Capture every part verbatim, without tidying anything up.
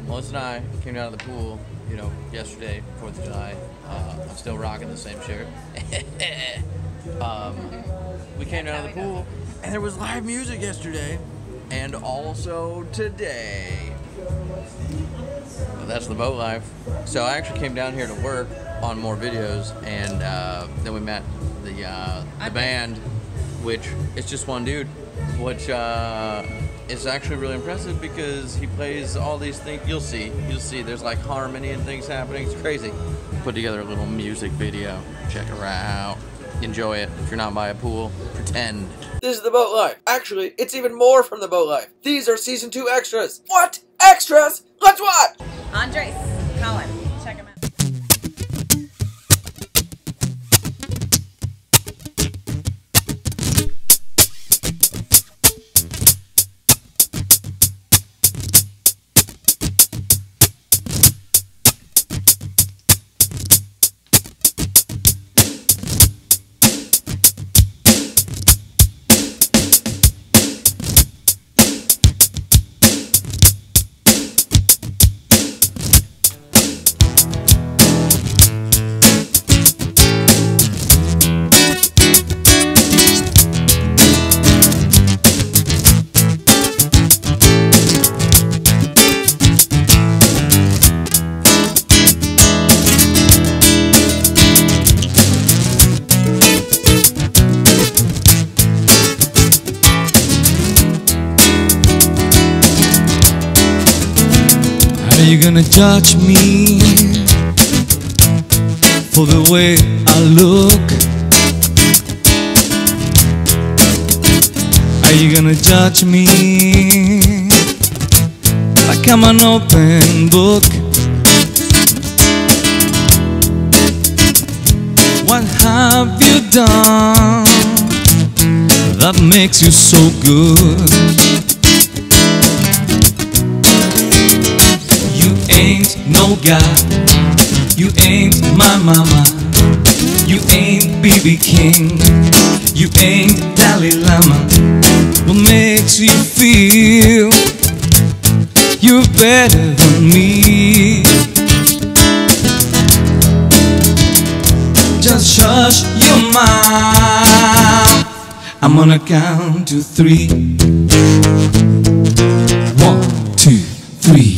Melissa and I came down to the pool, you know, yesterday, fourth of July. Uh, I'm still rocking the same shirt. um, we came down to the pool, and there was live music yesterday, and also today. Well, that's the boat life. So I actually came down here to work on more videos, and uh, then we met the uh, the band, which is just one dude, which uh, is actually really impressive because he plays all these things. You'll see, you'll see. There's like harmony and things happening. It's crazy. Put together a little music video. Check her out. Enjoy it. If you're not by a pool, pretend. This is the boat life. Actually, it's even more from the boat life. These are season two extras. What? Extras? Let's watch. Andres, Colin, check him out. Are you gonna judge me for the way I look? Are you gonna judge me like I'm an open book? What have you done that makes you so good? Ain't no God, you ain't my mama, you ain't B B King, you ain't Dalai Lama. What makes you feel you're better than me? Just shush your mouth. I'm gonna count to three. One, two, three.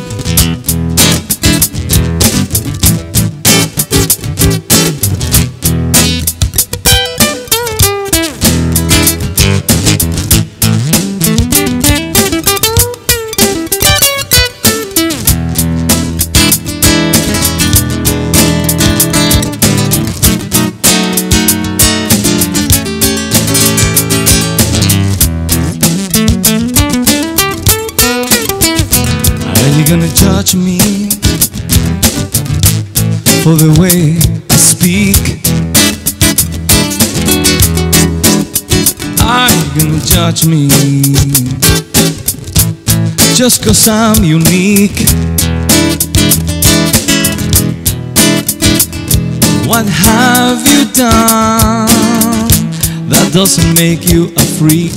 Gonna judge me for the way I speak? Are you gonna judge me just 'cause I'm unique? What have you done that doesn't make you a freak?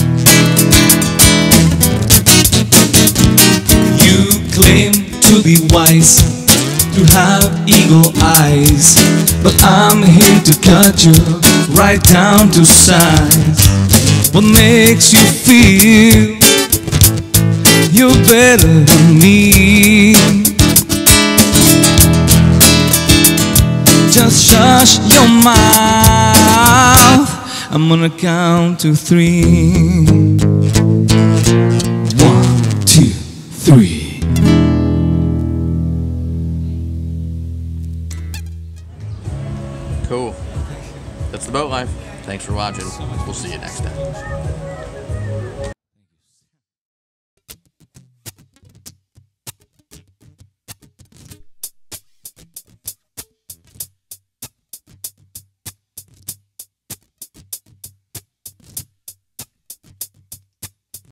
Claim to be wise, to have eagle eyes, but I'm here to cut you right down to size. What makes you feel you're better than me? Just shush your mouth. I'm gonna count to three. One, two, three. Cool. That's the boat life. Thanks for watching. We'll see you next time.